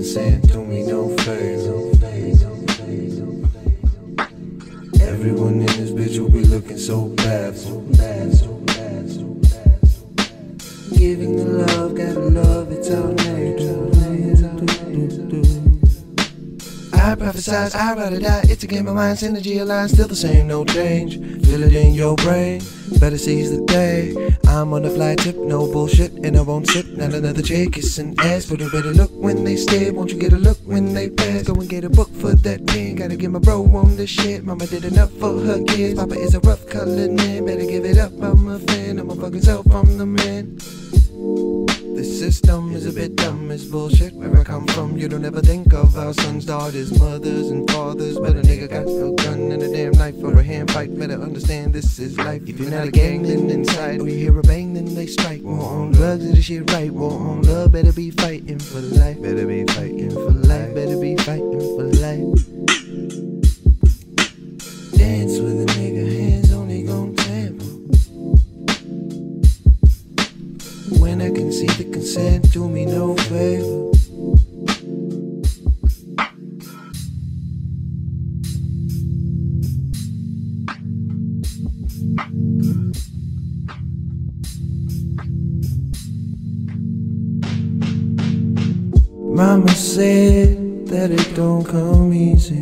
consent, do me no favor. Everyone in this bitch will be looking so bad, so bad, so bad, so bad, so bad. Giving the love, gotta love, it's our nature. I prophesize, I'd rather die. It's a game of mind, synergy aligned, still the same, no change. Feel it in your brain, better seize the day. I'm on the fly tip, no bullshit, and I won't sit. Not another chick kissing ass, but a better look when they stare. Won't you get a look when they pass? Go and get a book for that pen. Gotta get my bro on this shit. Mama did enough for her kids. Papa is a rough colored man, better give it up. I'm a fan, I'm a fucking self, I'm the man. This system is a bit dumb, it's bullshit. Where I come from, you don't ever think of our sons, daughters, mothers, and fathers. But a nigga got a gun and a damn knife for a hand fight. Better understand this is life. If you're not a gang, then inside. Or you hear a bang, then they strike. War on drugs, is the shit right. War on love, better be fighting for life. Better be fighting for life. Better be fighting for life. Dance with a nigga, hands only gon' tamper. When I can see the consent, do me no favor. Mama said that it don't come easy.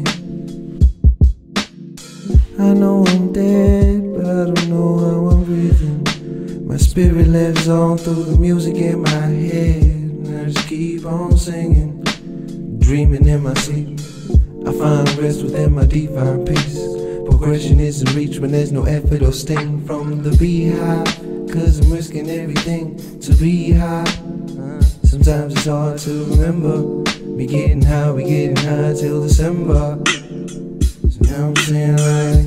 I know I'm dead, but I don't know how I'm breathing. My spirit lives on through the music in my head, and I just keep on singing, dreaming in my sleep. I find rest within my divine peace. Progression isn't reached when there's no effort or sting from the beehive, cause I'm risking everything to be high. Sometimes it's hard to remember, we getting high till December. So now I'm saying like,